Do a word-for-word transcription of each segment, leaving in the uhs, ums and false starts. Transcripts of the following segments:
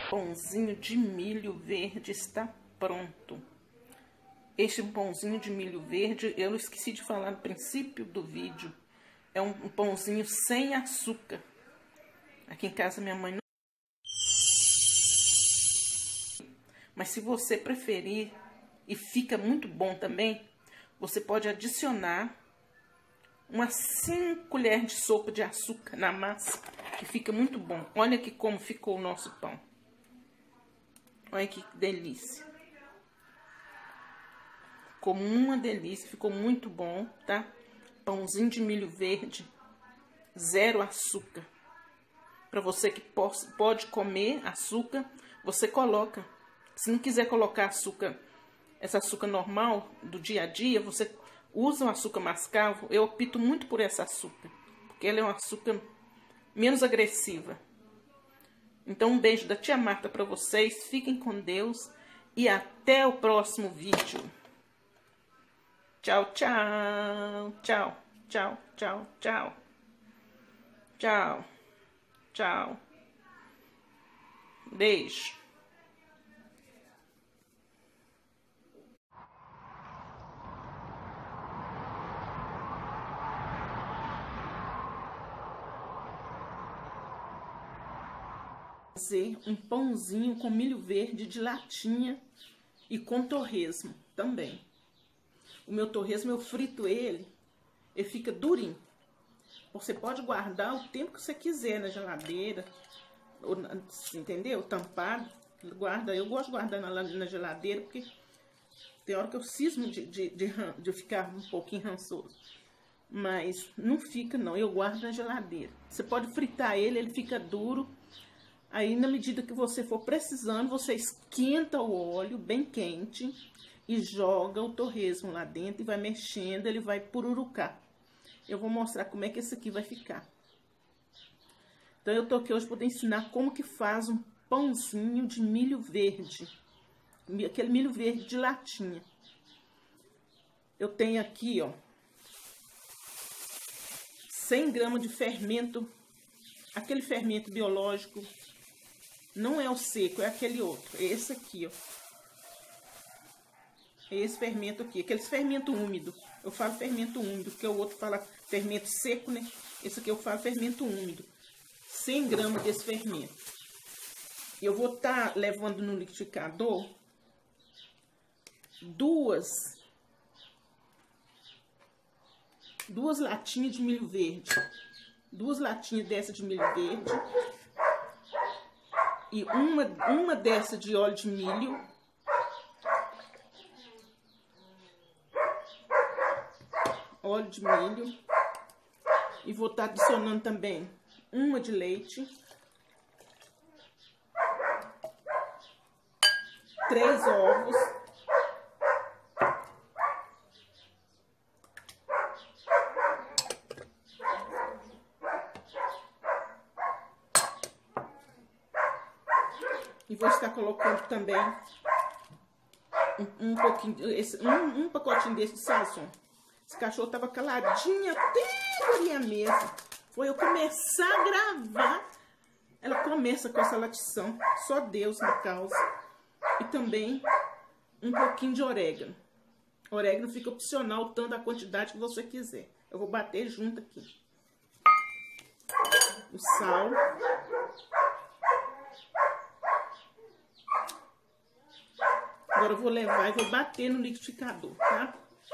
Pãozinho de milho verde está pronto. Este pãozinho de milho verde, eu esqueci de falar no princípio do vídeo, é um pãozinho sem açúcar. Aqui em casa minha mãe não... Mas se você preferir, e fica muito bom também, você pode adicionar umas cinco colheres de sopa de açúcar na massa, que fica muito bom. Olha aqui como ficou o nosso pão. Olha que delícia. Ficou uma delícia, ficou muito bom, tá? Pãozinho de milho verde, zero açúcar. Para você que pode comer açúcar, você coloca. Se não quiser colocar açúcar, essa açúcar normal do dia a dia, você usa o açúcar mascavo. Eu opto muito por essa açúcar, porque ela é um açúcar menos agressiva. Então, um beijo da tia Marta para vocês. Fiquem com Deus e até o próximo vídeo. Tchau, tchau. Tchau, tchau, tchau, tchau. Tchau, tchau. Beijo. Fazer um pãozinho com milho verde de latinha e com torresmo também. O meu torresmo eu frito ele, ele fica durinho. Você pode guardar o tempo que você quiser na geladeira, ou, entendeu? Tampado, guarda. Eu gosto de guardar na, na geladeira porque tem hora que eu cismo de, de, de, de ficar um pouquinho rançoso. Mas não fica não, eu guardo na geladeira. Você pode fritar ele, ele fica duro. Aí, na medida que você for precisando, você esquenta o óleo bem quente e joga o torresmo lá dentro e vai mexendo, ele vai pururucar. Eu vou mostrar como é que esse aqui vai ficar. Então, eu tô aqui hoje para ensinar como que faz um pãozinho de milho verde. Aquele milho verde de latinha. Eu tenho aqui, ó, cem gramas de fermento, aquele fermento biológico. Não é o seco, é aquele outro. É esse aqui, ó. É esse fermento aqui. Aquele fermento úmido. Eu falo fermento úmido, porque o outro fala fermento seco, né? Esse aqui eu falo fermento úmido. cem gramas desse fermento. E eu vou estar tá levando no liquidificador duas, duas latinhas de milho verde. Duas latinhas dessa de milho verde. E uma, uma dessa de óleo de milho. Óleo de milho. E vou estar adicionando também uma de leite. Três ovos. E vou estar colocando também um, um pouquinho, esse, um, um pacotinho desse de sazon. Esse cachorro tava caladinho até a mesa. Foi eu começar a gravar, ela começa com essa latição. Só Deus na causa. E também um pouquinho de orégano. Orégano fica opcional, tanto a quantidade que você quiser. Eu vou bater junto aqui. O sal. Agora eu vou levar e vou bater no liquidificador, tá?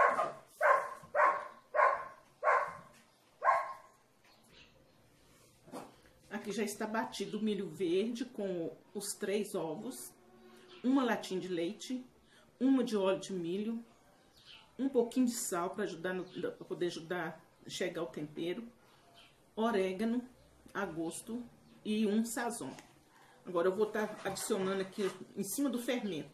Aqui já está batido o milho verde com os três ovos, uma latinha de leite, uma de óleo de milho, um pouquinho de sal para ajudar para poder ajudar a chegar o tempero, orégano a gosto e um sazon. Agora eu vou estar adicionando aqui em cima do fermento.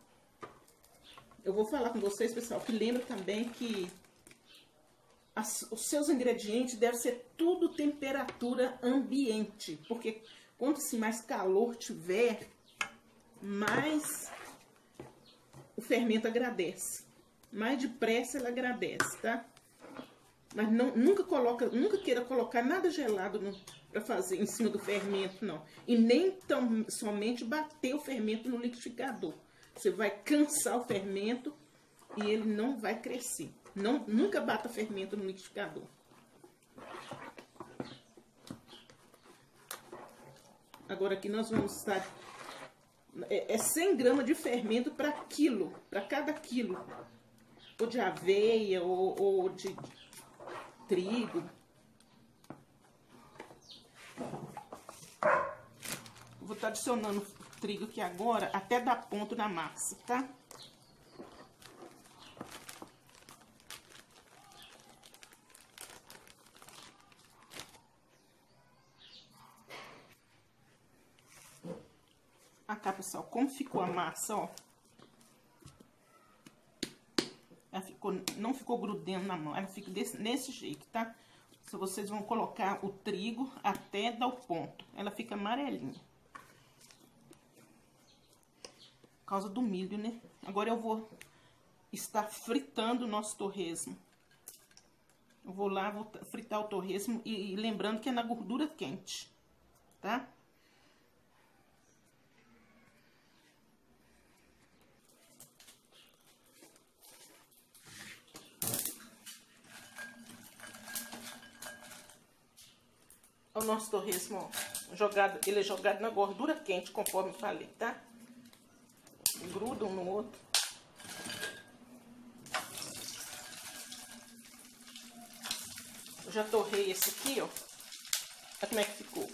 Eu vou falar com vocês, pessoal, que lembra também que as, os seus ingredientes devem ser tudo temperatura ambiente. Porque quanto assim, mais calor tiver, mais o fermento agradece. Mais depressa ele agradece, tá? Mas não, nunca, coloca, nunca queira colocar nada gelado no, para fazer em cima do fermento, não. E nem tão somente bater o fermento no liquidificador. Você vai cansar o fermento e ele não vai crescer. Não, nunca bata fermento no liquidificador. Agora aqui nós vamos estar... É, é cem gramas de fermento para quilo, para cada quilo. Ou de aveia, ou, ou de trigo. Vou estar adicionando trigo aqui agora, até dar ponto na massa, tá? Aqui, pessoal, como ficou a massa, ó. Ela ficou, não ficou grudando na mão, ela fica desse, nesse jeito, tá? Se vocês vão colocar o trigo até dar o ponto, ela fica amarelinha. Por causa do milho, né? Agora eu vou estar fritando o nosso torresmo. Eu vou lá, vou fritar o torresmo e, e lembrando que é na gordura quente, tá? O nosso torresmo, ó, jogado, ele é jogado na gordura quente, conforme falei, tá? Gruda um no outro. Eu já torrei esse aqui, ó. Olha como é que ficou.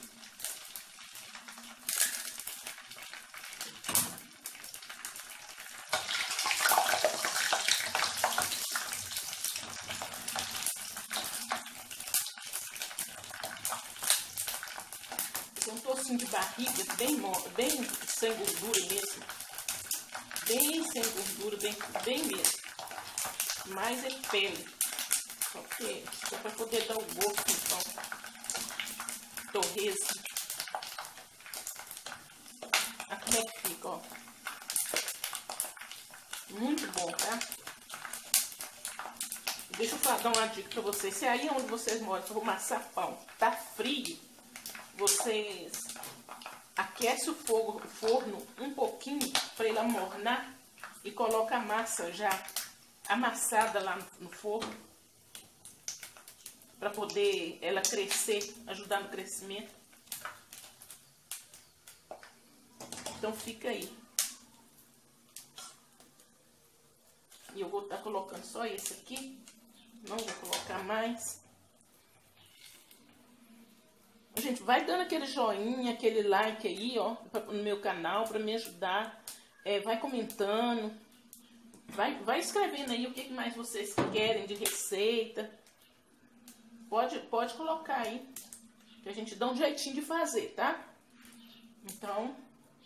Tem um tocinho de barriga bem, bem sem gordura mesmo. Bem sem gordura, bem, bem mesmo. Mas é pele. Só que só para poder dar o gosto, então. Torresmo. Olha como é que fica, ó. Muito bom, tá? Deixa eu dar uma dica pra vocês. Se aí onde vocês moram, o maçapão tá frio, vocês aquecem o fogo, o forno um pouquinho para ele amornar e coloca a massa já amassada lá no, no forno para poder ela crescer, ajudar no crescimento. Então fica aí. E eu vou estar colocando só esse aqui, não vou colocar mais. Gente, vai dando aquele joinha, aquele like aí, ó, no meu canal, para me ajudar. É, vai comentando, vai, vai escrevendo aí o que mais vocês querem de receita. Pode, pode colocar aí, que a gente dá um jeitinho de fazer, tá? Então,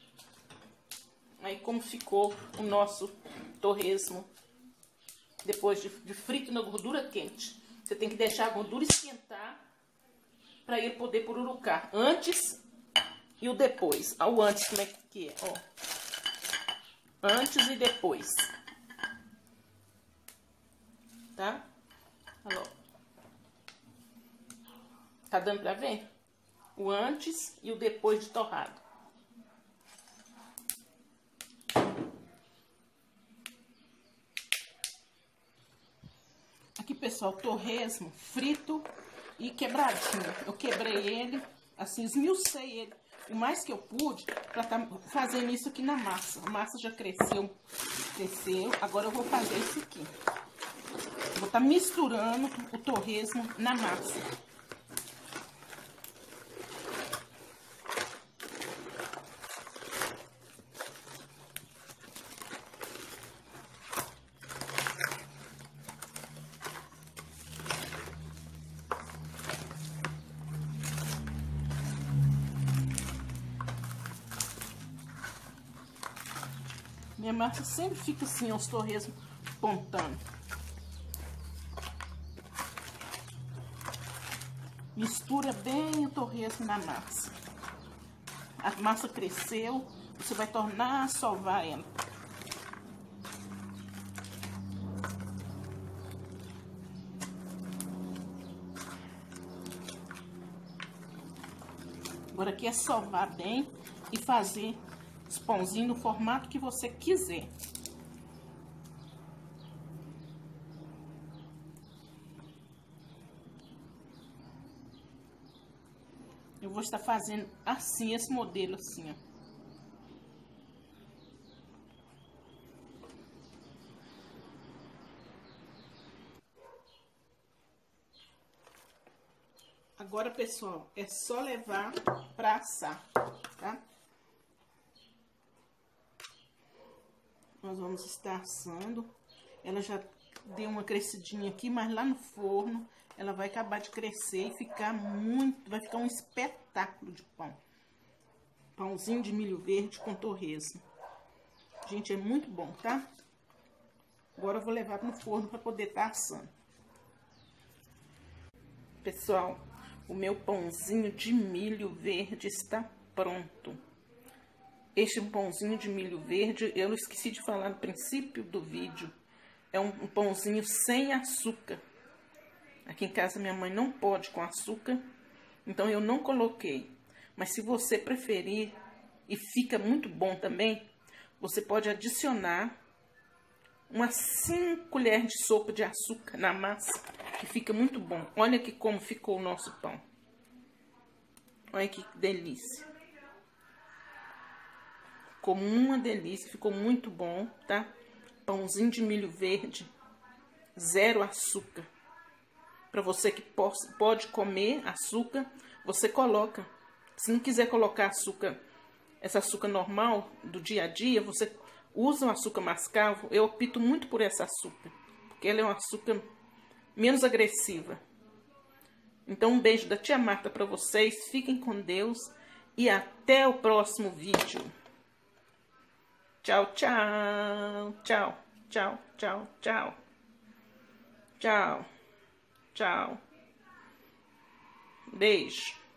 aí como ficou o nosso torresmo depois de, de frito na gordura quente. Você tem que deixar a gordura esquentar para ele poder pururucar. Antes e o depois. Olha o antes como é que é, ó. Antes e depois. Tá? Olha lá. Tá dando pra ver? O antes e o depois de torrado. Aqui, pessoal, torresmo frito e quebradinho. Eu quebrei ele, assim, esmiucei ele o mais que eu pude pra tá fazendo isso aqui na massa. A massa já cresceu, cresceu. Agora eu vou fazer isso aqui. Vou estar misturando o torresmo na massa. Minha massa sempre fica assim, os torresmos pontando. Mistura bem o torresmo na massa. A massa cresceu, você vai tornar a sovar ela. Agora aqui é sovar bem e fazer os pãozinhos no formato que você quiser. Eu vou estar fazendo assim, esse modelo assim, ó. Agora, pessoal, é só levar pra assar, tá? Nós vamos estar assando. Ela já deu uma crescidinha aqui, mas lá no forno ela vai acabar de crescer e ficar muito... Vai ficar um espetáculo de pão. Pãozinho de milho verde com torresmo. Gente, é muito bom, tá? Agora eu vou levar no forno para poder estar assando. Pessoal, o meu pãozinho de milho verde está pronto. Este pãozinho de milho verde, eu esqueci de falar no princípio do vídeo, é um pãozinho sem açúcar. Aqui em casa minha mãe não pode com açúcar, então eu não coloquei. Mas se você preferir, e fica muito bom também, você pode adicionar umas cinco colheres de sopa de açúcar na massa, que fica muito bom. Olha aqui como ficou o nosso pão. Olha que delícia. Ficou uma delícia, ficou muito bom, tá? Pãozinho de milho verde, zero açúcar. Para você que pode comer açúcar, você coloca. Se não quiser colocar açúcar, esse açúcar normal do dia a dia, você usa o açúcar mascavo. Eu opto muito por esse açúcar, porque ela é um açúcar menos agressiva. Então, um beijo da tia Marta para vocês. Fiquem com Deus e até o próximo vídeo. Tchau, tchau. Tchau, tchau, tchau, tchau. Tchau, tchau. Beijo.